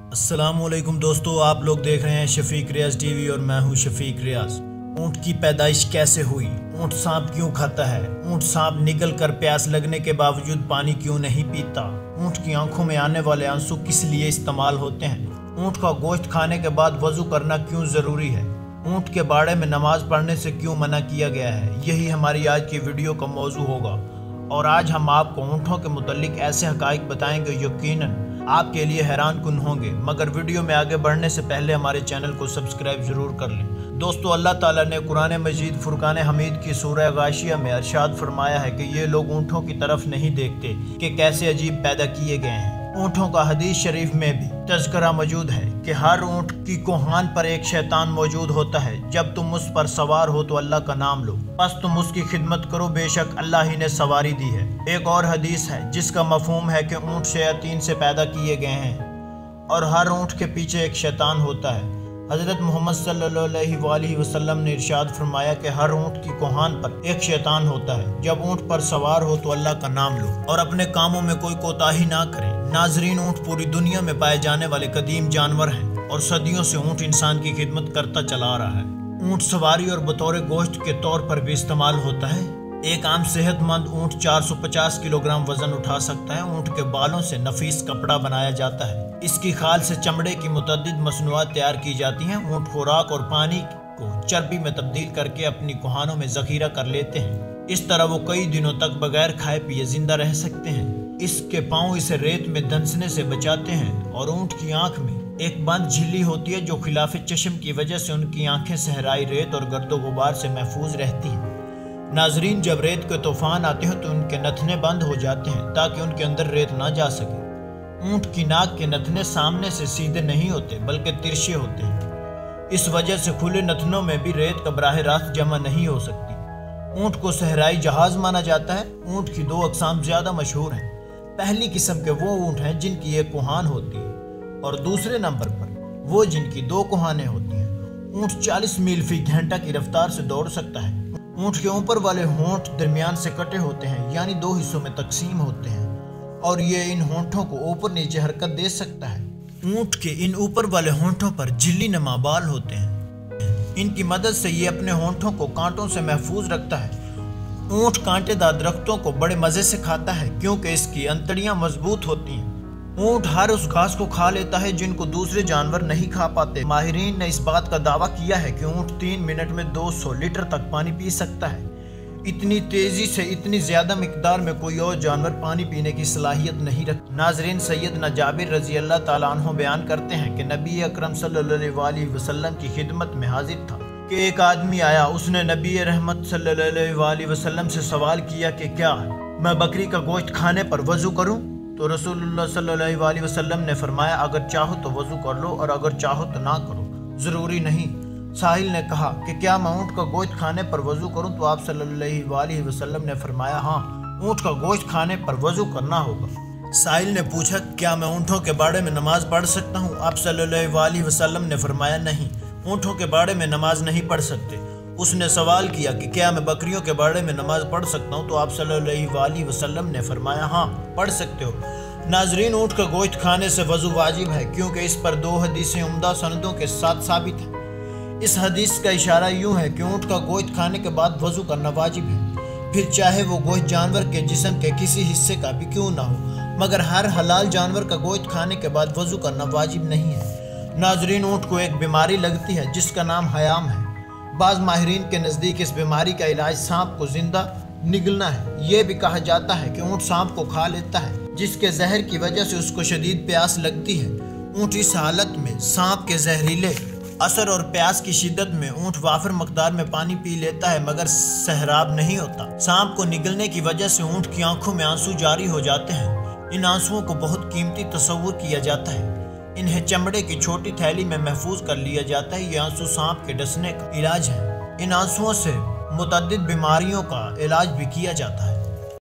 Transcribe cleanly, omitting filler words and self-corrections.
अस्सलाम वालेकुम दोस्तों, आप लोग देख रहे हैं शफीक रियाज टीवी और मैं हूं शफीक रियाज। ऊँट की पैदाइश कैसे हुई? ऊँट सांप क्यों खाता है? ऊँट सांप निकल कर प्यास लगने के बावजूद पानी क्यों नहीं पीता? ऊँट की आंखों में आने वाले आंसू किस लिए इस्तेमाल होते हैं? ऊँट का गोश्त खाने के बाद वजू करना क्यों ज़रूरी है? ऊँट के बाड़े में नमाज पढ़ने से क्यों मना किया गया है? यही हमारी आज की वीडियो का मौजू होगा और आज हम आपको ऊँटों के मुतालिक ऐसे हक़ाइक़ बताएंगे यकीनन आपके लिए हैरान कुन होंगे। मगर वीडियो में आगे बढ़ने से पहले हमारे चैनल को सब्सक्राइब ज़रूर कर लें। दोस्तों, अल्लाह ताला ने कुरान मजीद फुरकान हमीद की सूरह गाशिया में इरशाद फरमाया है कि ये लोग ऊँटों की तरफ नहीं देखते कि कैसे अजीब पैदा किए गए हैं। ऊँटों का हदीस शरीफ में भी तज़किरा मौजूद है कि हर ऊँट की कोहान पर एक शैतान मौजूद होता है। जब तुम उस पर सवार हो तो अल्लाह का नाम लो, बस तुम उसकी खिदमत करो, बेशक अल्लाह ही ने सवारी दी है। एक और हदीस है जिसका मफहूम है कि ऊँट शयातीन से पैदा किए गए हैं और हर ऊँट के पीछे एक शैतान होता है। हज़रत मोहम्मद सल्लल्लाहु अलैहि वसल्लम ने इरशाद फरमाया कि हर ऊँट की कोहान पर एक शैतान होता है। जब ऊँट पर सवार हो तो अल्लाह का नाम लो और अपने कामों में कोई कोताही ना करें। नाजरीन, ऊँट पूरी दुनिया में पाए जाने वाले कदीम जानवर हैं और सदियों से ऊँट इंसान की खिदमत करता चला आ रहा है। ऊँट सवारी और बतौर गोश्त के तौर पर भी इस्तेमाल होता है। एक आम सेहतमंद ऊँट 450 किलोग्राम वजन उठा सकता है। ऊँट के बालों से नफीस कपड़ा बनाया जाता है। इसकी खाल से चमड़े की मुतअद्दिद मसनूआत तैयार की जाती हैं। ऊँट खुराक और पानी को चर्बी में तब्दील करके अपनी कोहानों में जखीरा कर लेते हैं। इस तरह वो कई दिनों तक बगैर खाए पिए जिंदा रह सकते हैं। इसके पाँव इसे रेत में दंसने से बचाते हैं और ऊँट की आंख में एक बंद झिल्ली होती है जो खिलाफ चश्म की वजह से उनकी आंखें सहराई रेत और गर्दो गुबार से महफूज रहती हैं। नाजरीन, जब रेत के तूफान आते हैं तो उनके नथने बंद हो जाते हैं ताकि उनके अंदर रेत ना जा सके। ऊँट की नाक के नथने सामने से सीधे नहीं होते बल्कि तिरछे होते हैं। इस वजह से खुले नथनों में भी रेत का बराह रास्त जमा नहीं हो सकती। ऊँट को सहराई जहाज माना जाता है। ऊँट की दो अक़साम ज़्यादा मशहूर हैं। पहली किस्म के वो ऊँट हैं जिनकी एक कोहान होती है और दूसरे नंबर पर वो जिनकी दो कोहानें होती हैं। ऊँट 40 मील फी घंटा की रफ्तार से दौड़ सकता है। ऊँट के ऊपर वाले होंठ दरमियान से कटे होते हैं, यानी दो हिस्सों में तकसीम होते हैं और ये इन होंठों को ऊपर नीचे हरकत दे सकता है। ऊँट के इन ऊपर वाले होंठों पर झिल्ली नुमा बाल होते हैं। इनकी मदद से ये अपने होंठों को कांटों से महफूज रखता है। ऊँट कांटेदार दरख्तों को बड़े मज़े से खाता है क्योंकि इसकी अंतड़ियाँ मजबूत होती हैं। ऊँट हर उस घास को खा लेता है जिनको दूसरे जानवर नहीं खा पाते। माहिरीन ने इस बात का दावा किया है कि ऊँट 3 मिनट में 200 लीटर तक पानी पी सकता है। इतनी तेज़ी से इतनी ज़्यादा मिकदार में कोई और जानवर पानी पीने की सलाहियत नहीं रखता। नाजरीन, सैयदना जाबिर रज़ी अल्लाह ताला अन्हु बयान करते हैं कि नबी अकरम सल्लल्लाहु अलैहि वसल्लम की खिदमत में हाजिर था कि एक आदमी आया। उसने नबी रहमत सल्लल्लाहु अलैहि वसल्लम से सवाल किया कि क्या मैं बकरी का गोश्त खाने पर वज़ू करूं? तो रसूलुल्लाह सल्लल्लाहु अलैहि वसल्लम ने फरमाया, अगर चाहो तो वज़ू कर लो और अगर चाहो तो ना करो, ज़रूरी नहीं। साहिल ने कहा कि क्या मैं ऊँट का गोश्त खाने पर वज़ू करूं? तो आप सल्लल्लाहु अलैहि वसल्लम ने फरमाया, हाँ, ऊँट का गोश्त खाने पर वज़ू करना होगा। साहिल ने पूछा, क्या मैं ऊँटों के बाड़े में नमाज पढ़ सकता हूँ? आप सल्लल्लाहु अलैहि वसल्लम ने फरमाया, नहीं, ऊँटों के बाड़े में नमाज नहीं पढ़ सकते। उसने सवाल किया कि क्या मैं बकरियों के बाड़े में नमाज पढ़ सकता हूँ? तो आप सल्लल्लाहु अलैहि वसल्लम ने फरमाया, हाँ, पढ़ सकते हो। नाजरीन, ऊँट का गोश्त खाने से वज़ू वाजिब है क्योंकि इस पर 2 हदीसें उम्दा सनदों के साथ साबित हैं। इस हदीस का इशारा यूँ है कि ऊँट का गोश्त खाने के बाद वज़ू करना वाजिब है, फिर चाहे वो गोश्त जानवर के जिस्म के किसी हिस्से का भी क्यों ना हो। मगर हर हलाल जानवर का गोश्त खाने के बाद वज़ू करना वाजिब नहीं है। नाजरीन, ऊँट को एक बीमारी लगती है जिसका नाम हयाम है। बाज़ माहिरीन के नज़दीक इस बीमारी का इलाज सांप को जिंदा निगलना है। ये भी कहा जाता है कि ऊँट सांप को खा लेता है जिसके जहर की वजह से उसको शदीद प्यास लगती है। ऊँट इस हालत में सांप के जहरीले असर और प्यास की शिद्दत में ऊँट वाफिर मकदार में पानी पी लेता है मगर सहराब नहीं होता। सांप को निगलने की वजह से ऊँट की आंखों में आंसू जारी हो जाते हैं। इन आंसुओं को बहुत कीमती तस्वुर किया जाता है। इन्हें चमड़े की छोटी थैली में महफूज कर लिया जाता है। ये आंसू सांप के डसने का इलाज है। इन आंसुओं से मुतअद्दिद बीमारियों का इलाज भी किया जाता है।